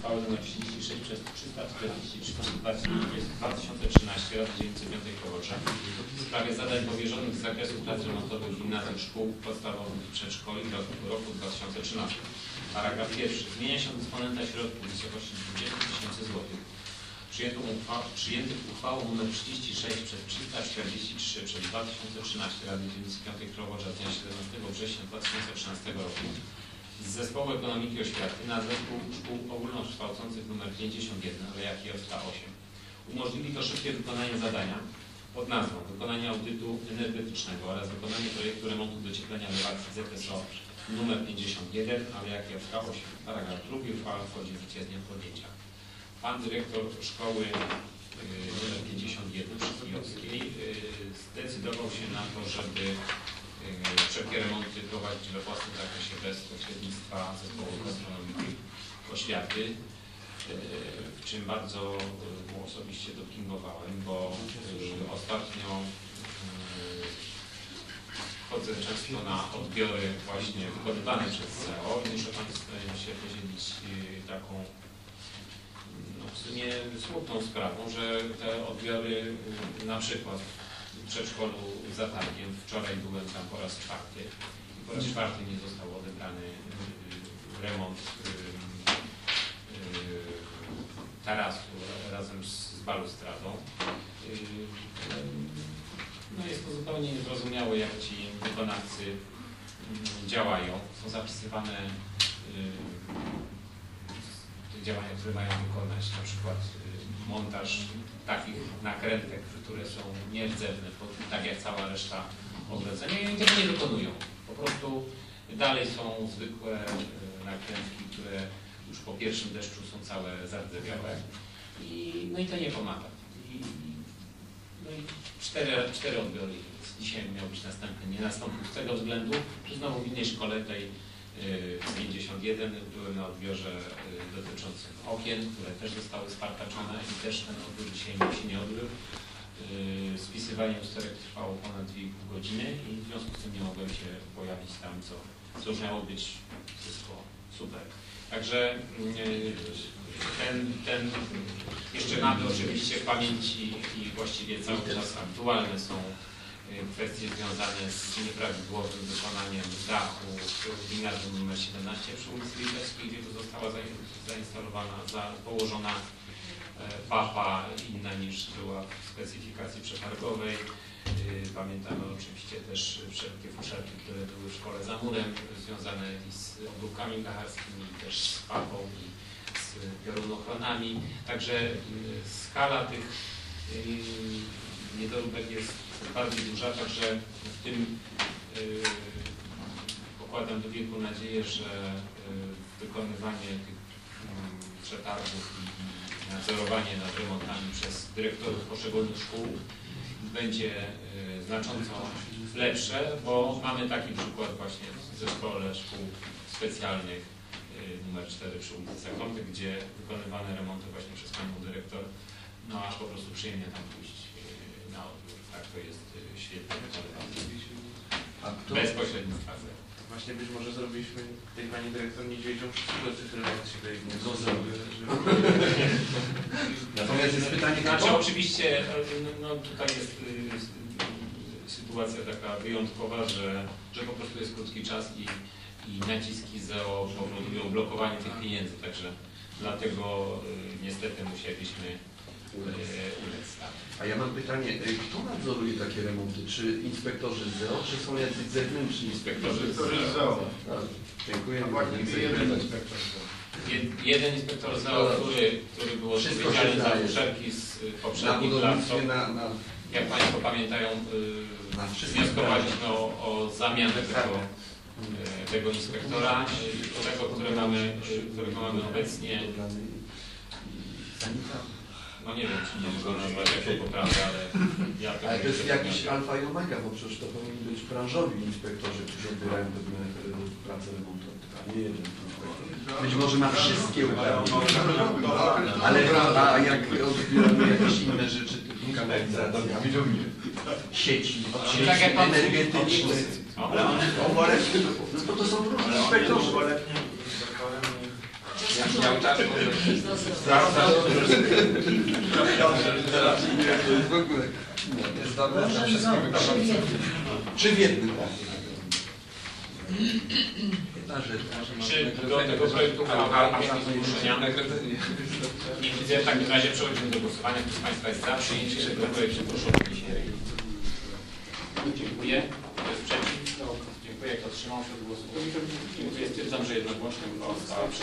uchwały nr 36 przez 343 przez 2013 Rady Dzielnicy Piątej Kołocza w sprawie zadań powierzonych z zakresu prac remontowych gimnazjum, szkół podstawowych i przedszkoli w roku 2013. Paragraf pierwszy. Zmienia się dysponenta środków w wysokości 20 000 złotych. Przyjętych uchwałą nr 36 przez 343 przez 2013 Rady Dzielnicy Piątej Kołocza z dnia 17 września 2013 roku z Zespołu Ekonomiki Oświaty na Zespół Szkół Ogólnokształcących nr 51, Alejaki Jowska 8. Umożliwi to szybkie wykonanie zadania pod nazwą wykonanie audytu energetycznego oraz wykonanie projektu remontu docieplenia elewacji ZSO nr 51, Alejaki Jowska 8. Paragraf drugi. Uchwała wchodzi w życie z dniem podjęcia. Pan dyrektor szkoły nr 51 przy Kijowskiej zdecydował się na to, żeby wszelkie remonty prowadzić we własnym zakresie bez pośrednictwa Zespołu Ekonomiki Oświaty, w czym bardzo mu osobiście dopingowałem, bo ostatnio chodzę często na odbiory właśnie wykonywane przez CEO i muszę Państwu się podzielić taką w sumie smutną sprawą, że te odbiory na przykład w przedszkolu za Targiem, wczoraj byłem tam po raz czwarty i po raz czwarty nie został odebrany remont tarasu razem z balustradą. No jest to zupełnie niezrozumiałe, jak ci wykonawcy działają. Są zapisywane działania, które mają wykonać, na przykład montaż takich nakrętek, które są nierdzewne, tak jak cała reszta ogrodzenia, i tego nie wykonują. Po prostu dalej są zwykłe nakrętki, które już po pierwszym deszczu są całe zardzewiałe no i to nie pomaga. No i cztery odbiory. Dzisiaj miał być następny, nie nastąpił z tego względu, że znowu w innej szkole tej 51 byłem na odbiorze dotyczącym okien, które też zostały spartaczone i też ten odbiór dzisiaj się nie odbył. Spisywanie usterek trwało ponad 2,5 godziny i w związku z tym nie mogłem się pojawić tam, co już miało być wszystko super. Także jeszcze mamy oczywiście w pamięci i właściwie cały czas aktualne są kwestie związane z nieprawidłowym wykonaniem dachu w gimnazjum nr 17 przy ulicy Litewskiej, gdzie tu została zainstalowana, położona papa inna niż była w specyfikacji przetargowej. Pamiętamy oczywiście też wszelkie fuszerki, które były w szkole za murem, związane i z obróbkami blacharskimi, też z papą i z piorunochronami. Także skala tych niedoróbek jest bardzo duża, także w tym pokładam do wielką nadzieję, że wykonywanie tych przetargów i nadzorowanie nad remontami przez dyrektorów poszczególnych szkół będzie znacząco lepsze, bo mamy taki przykład właśnie w zespole szkół specjalnych numer 4 przy ulicy Zakąty, gdzie wykonywane remonty właśnie przez panią dyrektor, no a po prostu przyjemnie tam pójść na odbiór. Tak, to jest świetnie wykonywane. Bez pośrednictwa. Właśnie być może zrobiliśmy tej pani dyrektor niedźwiedzią przysługę, czy tyle lat się tutaj nie zrobił. Natomiast jest pytanie, znaczy oczywiście no tutaj jest sytuacja taka wyjątkowa, że po prostu jest krótki czas i naciski ZEO powodują blokowanie tych pieniędzy, także dlatego niestety musieliśmy ulec. A ja mam pytanie, kto nadzoruje takie remonty? Czy inspektorzy ZEO, czy są jacyś zewnętrzni inspektorzy ZEO? Dziękuję. Jeden inspektor ZEO, który był odpowiedzialny za uszczelki z poprzednich lat. Jak Państwo pamiętają, wnioskowaliśmy o zamianę tego inspektora, tego, którego mamy obecnie. No nie wiem, czy nie można nazwać jako poprawę, ale ja... Ale to jest jakiś alfa i omega, bo przecież to powinni być branżowi inspektorzy, którzy odbierają pewne prace remontowe, a nie jeden inspektor. Być może ma wszystkie uprawnienia, ale jak odbieramy jakieś inne rzeczy, typu kanalizacja, sieci energetyczne, Ale one no to są różni inspektorzy. Jak miał czas, może... W ogóle. Jest dobre dla wszystkich wykonawców. Czy w jednym? Jedna rzecz. Czy do tego projektu uchwały jakieś zgłoszenia? Nie widzę, w takim razie przechodzimy do głosowania. Kto z Państwa jest za przyjęciem tego projektu? Proszę o podniesienie ręki. Dziękuję. Kto jest przeciw? Dziękuję. Kto wstrzymał się od głosu? Dziękuję. Stwierdzam, że jednogłośnie uchwała została przyjęta.